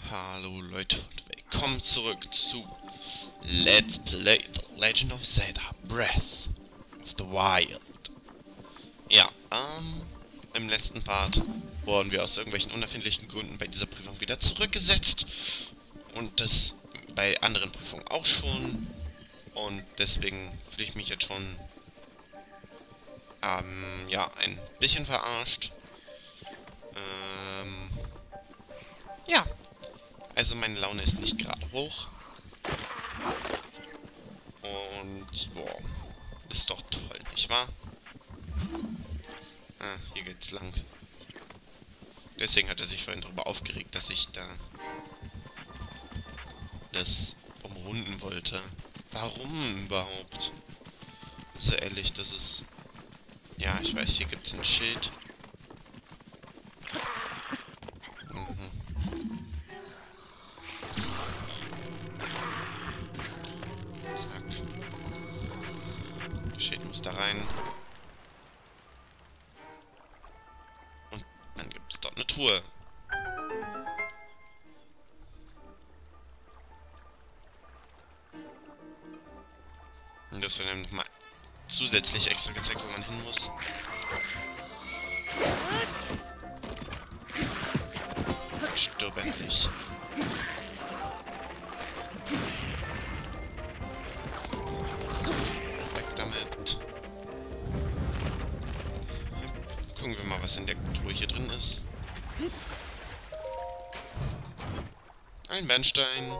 Hallo Leute und willkommen zurück zu Let's Play The Legend of Zelda Breath of the Wild. Ja, im letzten Part wurden wir aus irgendwelchen unerfindlichen Gründen bei dieser Prüfung wieder zurückgesetzt. Und das bei anderen Prüfungen auch schon. Und deswegen fühle ich mich jetzt schon, ja, ein bisschen verarscht. Ja. Also meine Laune ist nicht gerade hoch. Und, boah, ist doch toll, nicht wahr? Ah, hier geht's lang. Deswegen hat er sich vorhin darüber aufgeregt, dass ich da das umrunden wollte. Warum überhaupt? Also ehrlich, das ist... Ja, ich weiß, hier gibt's ein Schild. Zack. Das Schild muss da rein. Und dann gibt's dort eine Truhe. Und das wird dann nochmal zusätzlich extra gezeigt, wo man hin muss. Stirb endlich. Weg damit. Gucken wir mal, was in der Truhe hier drin ist. Ein Bernstein.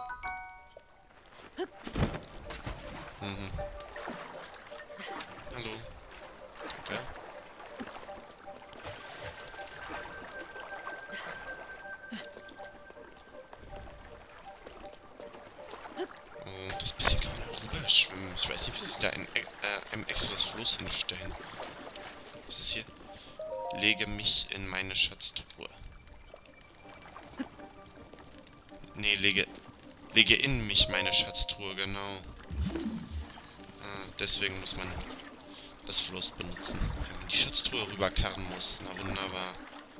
Hallo. Danke. Und das bisschen kann man auch rüberschwimmen. Ich weiß nicht, wie sie da ein extra das Floß hinstellen. Was ist hier? Lege mich in meine Schatztruhe. Nee, lege in mich meine Schatztruhe, genau. Deswegen muss man das Floß benutzen. Wenn man die Schatztruhe rüberkarren muss. Na wunderbar.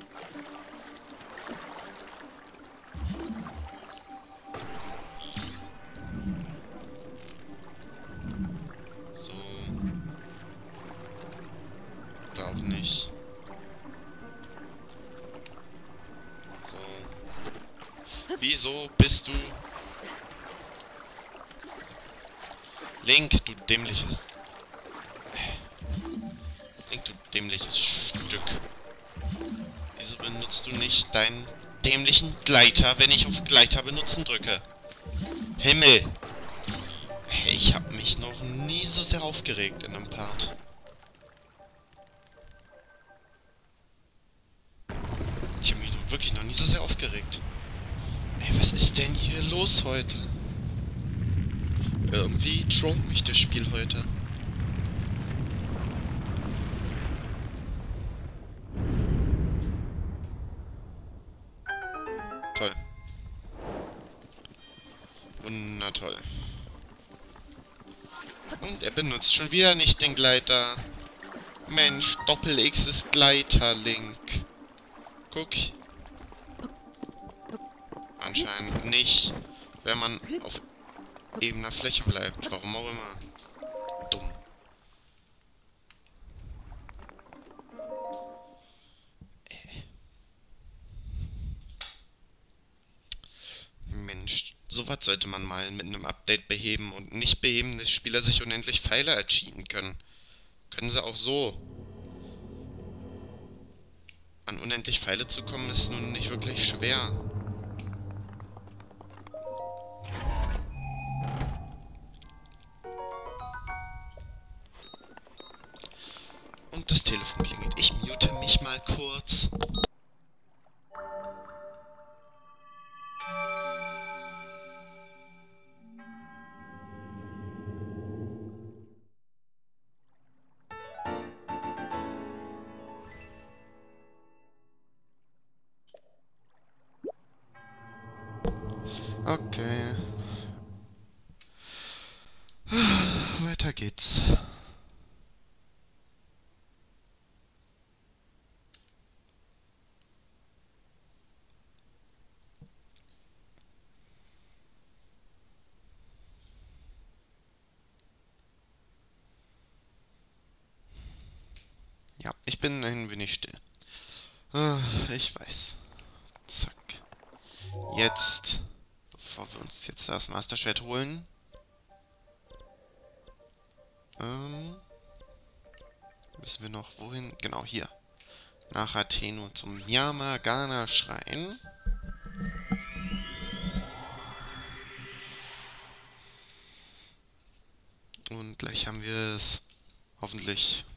So. Oder auch nicht. So. Wieso bist du... Link, du dämliches... Link, du dämliches Stück. Wieso benutzt du nicht deinen dämlichen Gleiter, wenn ich auf Gleiter benutzen drücke? Himmel! Hey, ich habe mich noch nie so sehr aufgeregt in einem Part. Ich habe mich wirklich noch nie so sehr aufgeregt. Ey, was ist denn hier los heute? Irgendwie trollt mich das Spiel heute. Toll. Wundertoll. Und er benutzt schon wieder nicht den Gleiter. Mensch, Doppel-X ist Gleiter, Link. Guck. Anscheinend nicht, wenn man auf ebener Fläche bleibt. Warum auch immer. Dumm. Mensch, sowas sollte man mal mit einem Update beheben und nicht beheben, dass Spieler sich unendlich Pfeile ercheaten können. Können sie auch so. An unendlich Pfeile zu kommen, ist nun nicht wirklich schwer. Und das Telefon klingelt. Ich mute mich mal kurz. Okay. Weiter geht's. Ja, ich bin ein wenig still. Ich weiß. Zack. Jetzt, bevor wir uns jetzt das Master-Schwert holen, müssen wir noch wohin? Genau, hier. Nach Athen zum Yamagana-Schrein. Und gleich haben wir es. Hoffentlich.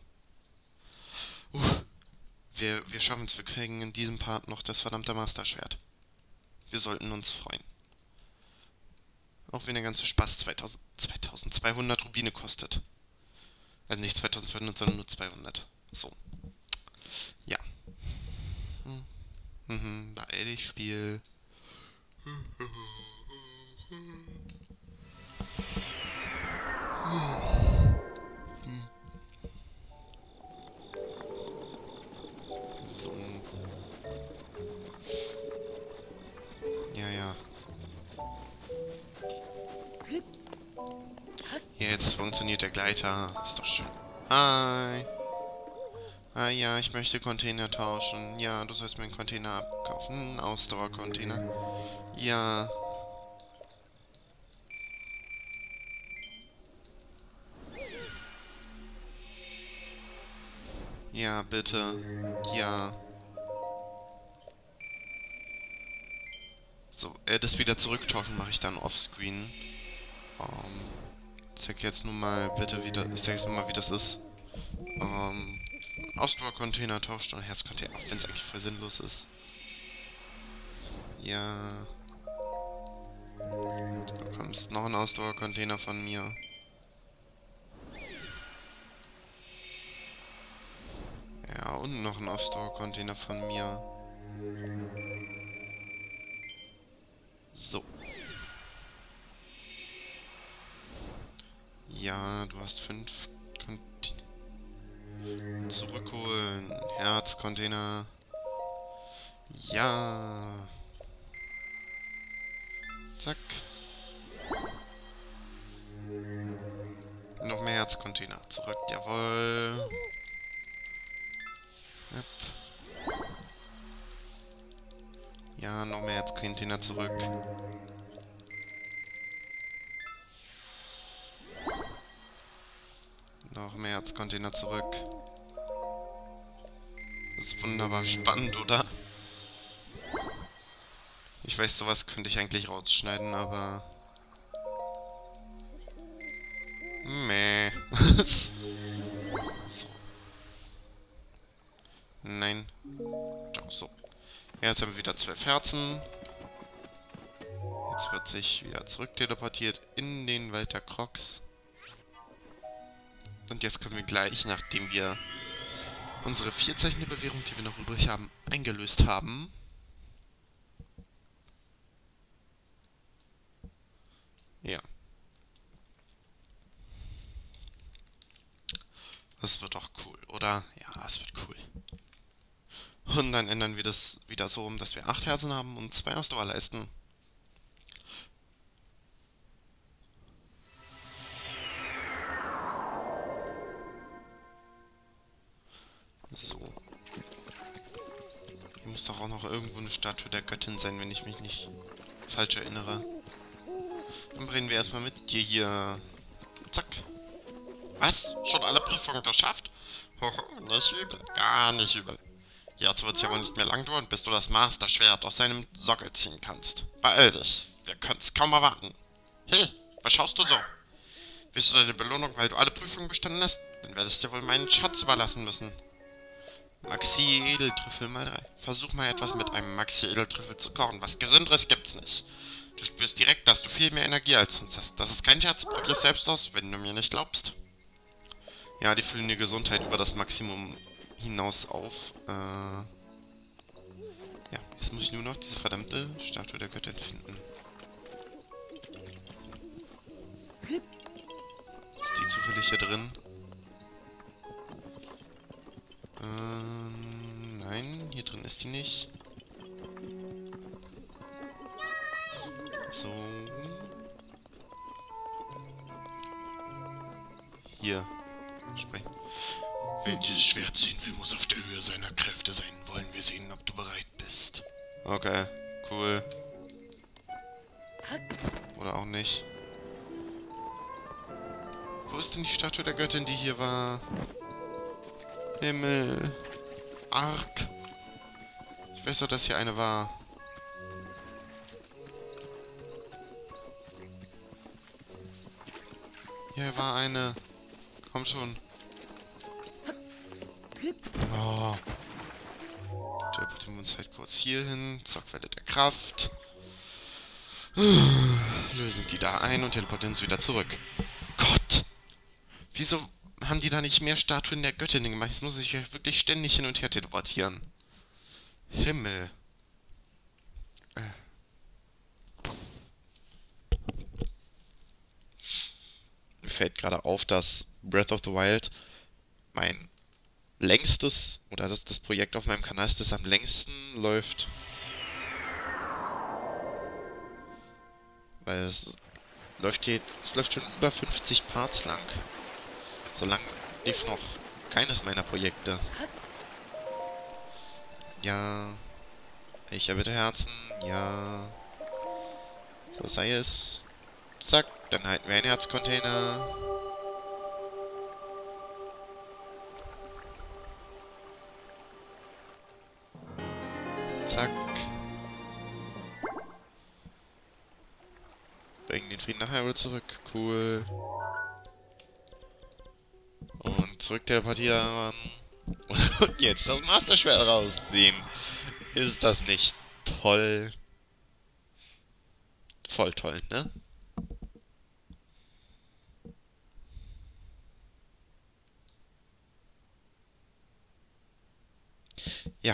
Wir schaffen es. Wir kriegen in diesem Part noch das verdammte Master-Schwert. Wir sollten uns freuen. Auch wenn der ganze Spaß 2200 Rubine kostet. Also nicht 2200, sondern nur 200. So. Ja. Beeil dich, Spiel. So. Ja. Jetzt funktioniert der Gleiter. Ist doch schön. Hi. Ah ja, ich möchte Container tauschen. Ja, du sollst mir einen Container abkaufen. Ausdauercontainer. Ja. Ja, bitte. Ja. So, das wieder zurücktauschen mache ich dann offscreen. Ich zeig jetzt nur mal bitte wieder. Ich zeig jetzt nur mal, wie das ist. Ausdauercontainer tauscht und Herzcontainer, auch wenn es eigentlich voll sinnlos ist. Ja. Du bekommst noch einen Ausdauercontainer von mir. Ja, und noch einen Ausdauercontainer von mir. So. Ja, du hast 5 zurückholen. Herzcontainer. Ja. Zack. Noch mehr Herzcontainer. Zurück. Jawohl. Yep. Ja, noch mehr Herzcontainer zurück. Noch mehr Herzcontainer zurück. Das ist wunderbar spannend, oder? Ich weiß, sowas könnte ich eigentlich rausschneiden, aber... Meh. So. Nein. So. Jetzt haben wir wieder 12 Herzen. Jetzt wird sich wieder zurück teleportiert in den Wald der Crocs. Und jetzt können wir gleich, nachdem wir unsere 4 Zeichen der Bewährung, die wir noch übrig haben, eingelöst haben. Ja. Das wird doch cool, oder? Ja, es wird cool. Und dann ändern wir das wieder so um, dass wir 8 Herzen haben und 2 Ausdauerleisten. So. Hier muss doch auch noch irgendwo eine Statue der Göttin sein, wenn ich mich nicht falsch erinnere. Dann reden wir erstmal mit dir hier. Zack. Was? Schon alle Prüfungen geschafft? Hoho, nicht übel. Gar nicht übel. Jetzt wird es ja wohl nicht mehr lang dauern, bis du das Master-Schwert aus seinem Sockel ziehen kannst. Beeil dich. Wir können es kaum erwarten. Hey, was schaust du so? Willst du deine Belohnung, weil du alle Prüfungen bestanden hast? Dann werdest du dir wohl meinen Schatz überlassen müssen. Maxi-Edeltrüffel mal 3. Versuch mal etwas mit einem Maxi-Edeltrüffel zu kochen. Was Gesünderes gibt's nicht. Du spürst direkt, dass du viel mehr Energie als sonst hast. Das ist kein Scherz, probier es selbst aus, wenn du mir nicht glaubst. Ja, die füllen die Gesundheit über das Maximum hinaus auf. Ja, jetzt muss ich nur noch diese verdammte Statue der Göttin finden. Ist die zufällig hier drin? Nein, hier drin ist die nicht. So. Hier. Sprechen. Wer dieses Schwert ziehen will, muss auf der Höhe seiner Kräfte sein. Wollen wir sehen, ob du bereit bist. Okay, cool. Oder auch nicht. Wo ist denn die Statue der Göttin, die hier war? Himmel. Ark. Ich weiß doch, dass hier eine war. Hier war eine. Komm schon. Oh. Teleportieren wir uns halt kurz hier hin. Zack, Welle der Kraft. Lösen die da ein und teleportieren uns wieder zurück. Gott! Wieso haben die da nicht mehr Statuen der Göttin gemacht? Jetzt muss ich ja wirklich ständig hin und her teleportieren. Himmel. Mir fällt gerade auf, dass Breath of the Wild mein längstes, oder das Projekt auf meinem Kanal ist, das am längsten läuft. Weil es läuft schon über 50 Parts lang. So lang lief noch keines meiner Projekte. Ja. Ich erbitte Herzen. Ja. So sei es. Zack. Dann halten wir einen Herzcontainer. Zack. Bringen den Frieden nach Hyrule zurück. Cool. Und zurück teleportieren. Und jetzt das Master-Schwert rausziehen. Ist das nicht toll? Voll toll, ne? Ja,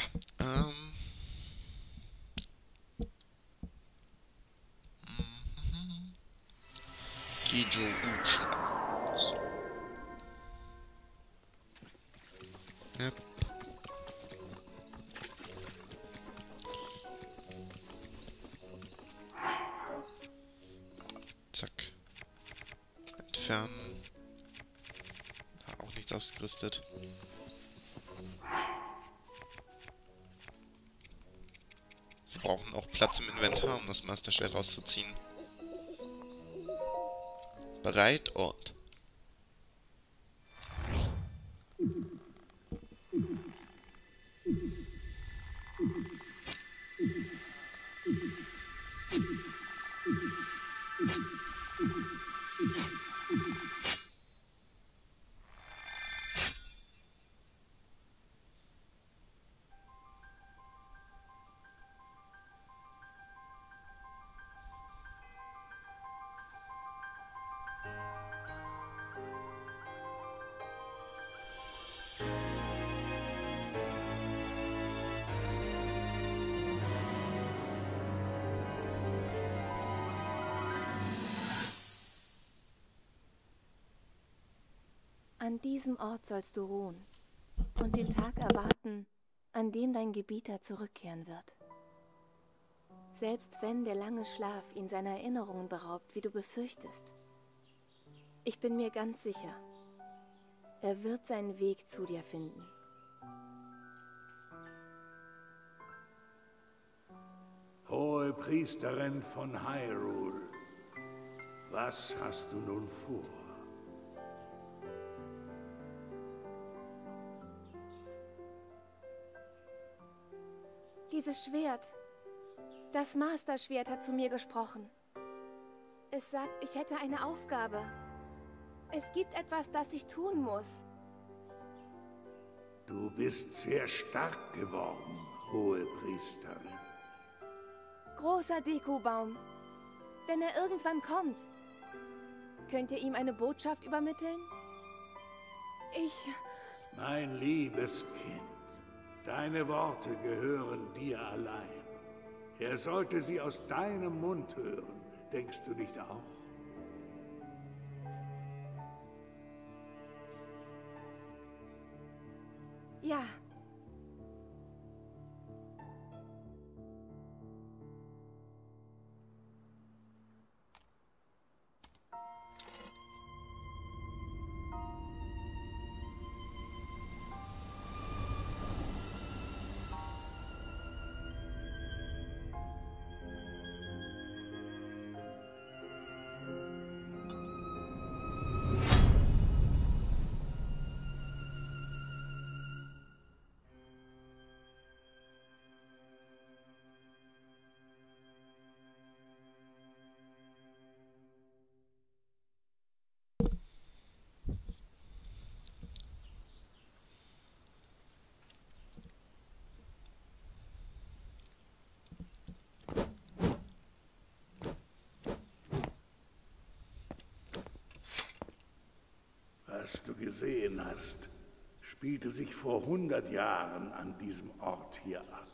Gijo Uschlag. So. Yep. Zack. Entfernen. Auch nichts ausgerüstet. Wir brauchen auch Platz im Inventar, um das Master-Schwert rauszuziehen. Bereit und... An diesem Ort sollst du ruhen und den Tag erwarten, an dem dein Gebieter zurückkehren wird. Selbst wenn der lange Schlaf ihn seiner Erinnerungen beraubt, wie du befürchtest. Ich bin mir ganz sicher, er wird seinen Weg zu dir finden. Hohe Priesterin von Hyrule, was hast du nun vor? Dieses Schwert, das Master-Schwert hat zu mir gesprochen. Es sagt, ich hätte eine Aufgabe. Es gibt etwas, das ich tun muss. Du bist sehr stark geworden, hohe Priesterin. Großer Deku-Baum, wenn er irgendwann kommt, könnt ihr ihm eine Botschaft übermitteln? Mein liebes Kind, deine Worte gehören dir allein. Er sollte sie aus deinem Mund hören, denkst du nicht auch? Ja. Was du gesehen hast, spielte sich vor 100 Jahren an diesem Ort hier ab.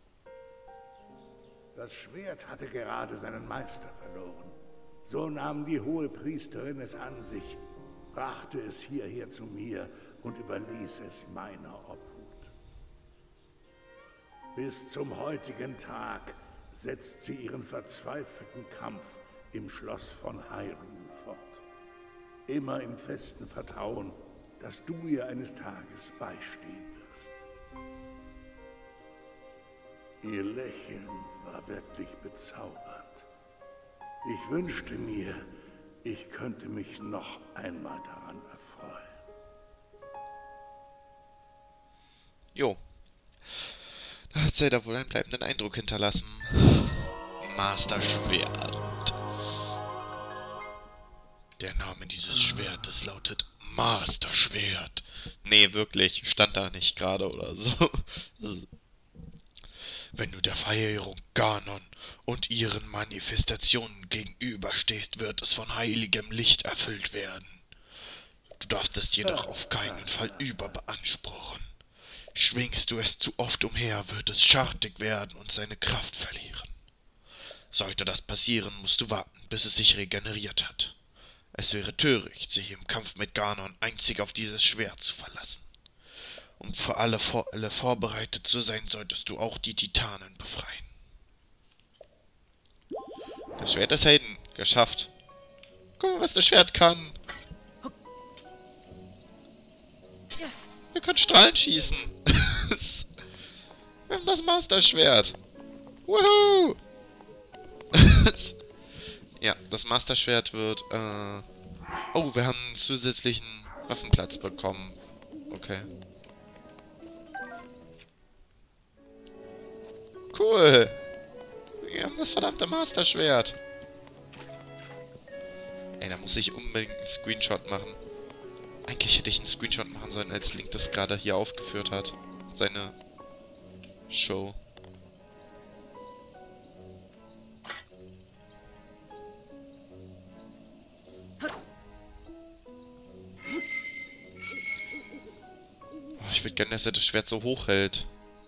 Das Schwert hatte gerade seinen Meister verloren. So nahm die Hohepriesterin es an sich, brachte es hierher zu mir und überließ es meiner Obhut. Bis zum heutigen Tag setzt sie ihren verzweifelten Kampf im Schloss von Hyrule fort. Immer im festen Vertrauen, dass du ihr eines Tages beistehen wirst. Ihr Lächeln war wirklich bezaubernd. Ich wünschte mir, ich könnte mich noch einmal daran erfreuen. Jo. Da hat Zelda wohl einen bleibenden Eindruck hinterlassen. Master Schwert. Der Name dieses Schwertes lautet Master Schwert. Nee, wirklich, stand da nicht gerade oder so. Wenn du der Verehrung Ganon und ihren Manifestationen gegenüberstehst, wird es von heiligem Licht erfüllt werden. Du darfst es jedoch auf keinen Fall überbeanspruchen. Schwingst du es zu oft umher, wird es schartig werden und seine Kraft verlieren. Sollte das passieren, musst du warten, bis es sich regeneriert hat. Es wäre töricht, sich im Kampf mit Ganon einzig auf dieses Schwert zu verlassen. Um für alle Fälle vorbereitet zu sein, solltest du auch die Titanen befreien. Das Schwert des Helden. Geschafft. Guck mal, was das Schwert kann. Wir können Strahlen schießen. Wir haben das Master-Schwert. Woohoo! Ja, das Master-Schwert wird, Oh, wir haben einen zusätzlichen Waffenplatz bekommen. Okay. Cool. Wir haben das verdammte Master-Schwert. Ey, da muss ich unbedingt einen Screenshot machen. Eigentlich hätte ich einen Screenshot machen sollen, als Link das gerade hier aufgeführt hat. Seine Show. Oh, ich würde gerne, dass er das Schwert so hoch hält.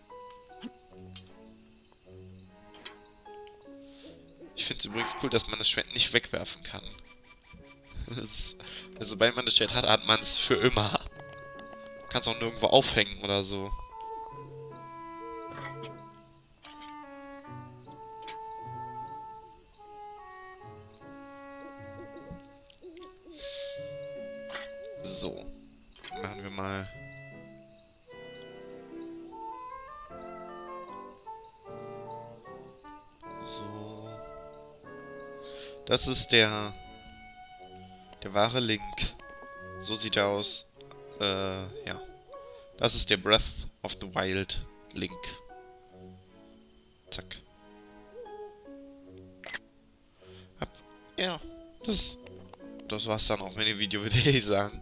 Ich finde es übrigens cool, dass man das Schwert nicht wegwerfen kann. Sobald man das Schwert hat, hat man es für immer. Man kann es auch nirgendwo aufhängen oder so. So. Machen wir mal... So. Das ist der wahre Link. So sieht er aus. Ja. Das ist der Breath of the Wild Link. Zack. Ja, das war's dann auch mit dem Video, würde ich sagen.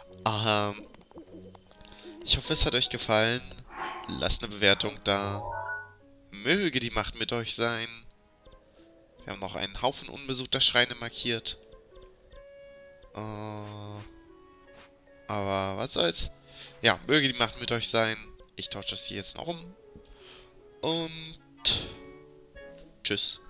Ich hoffe, es hat euch gefallen. Lasst eine Bewertung da. Möge die Macht mit euch sein. Wir haben noch einen Haufen unbesuchter Schreine markiert. Aber was soll's. Ja, möge die Macht mit euch sein. Ich tausche das hier jetzt noch um. Und tschüss.